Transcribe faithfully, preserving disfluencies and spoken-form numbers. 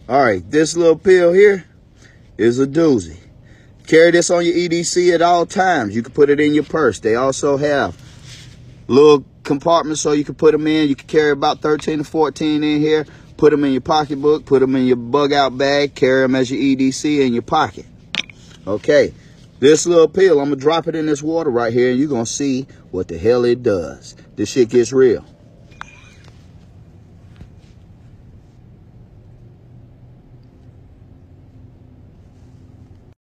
All right, this little pill here is a doozy. Carry this on your E D C at all times. You can put it in your purse. They also have little compartments so you can put them in. You can carry about thirteen to fourteen in here. Put them in your pocketbook. Put them in your bug out bag. Carry them as your E D C in your pocket. Okay, this little pill, I'm going to drop it in this water right here, and you're going to see what the hell it does. This shit gets real.